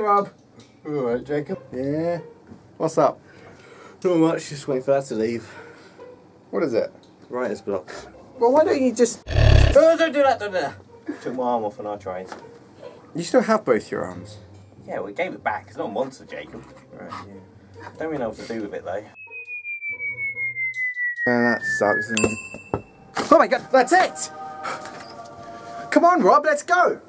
Rob. Alright, Jacob. Yeah. What's up? Not much, just waiting for that to leave. What is it? Writer's block. Well, why don't you just... Oh, don't do that, don't do that. Took my arm off on our trains. You still have both your arms. Yeah, we gave it back. It's not a monster, Jacob. Right, yeah. Don't really know what to do with it, though. That sucks. Oh my god, that's it! Come on, Rob, let's go!